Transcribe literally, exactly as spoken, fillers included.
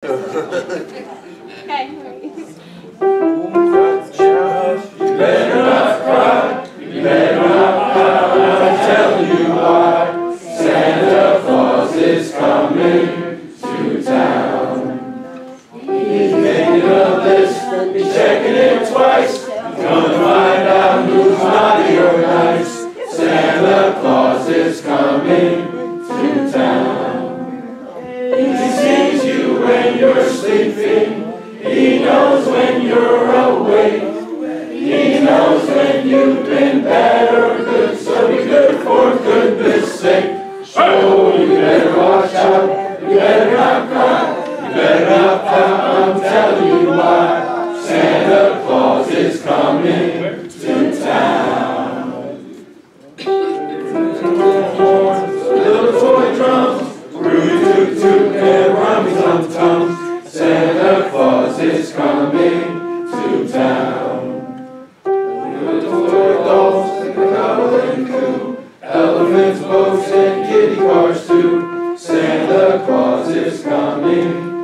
You better not cry, you better not pout, I'll tell you why. Santa Claus is coming to town. He's making a list, he's checking it twice. He's gonna find out who's naughty or nice. Santa Claus is coming to town. He sees you when you're sleeping. He knows when you're awake. He knows when you've been bad or good, so be good for goodness sake. So you better watch out, you better not cry, you better not pout, I'm telling you why. Santa Claus is coming to town. Little horns, little toy drums, rooty toot toot and rummy tum tum. Santa Claus is coming to town. Little toy dolls, and coddle and coo, elephants, boats, and kitty cars too. Santa Claus is coming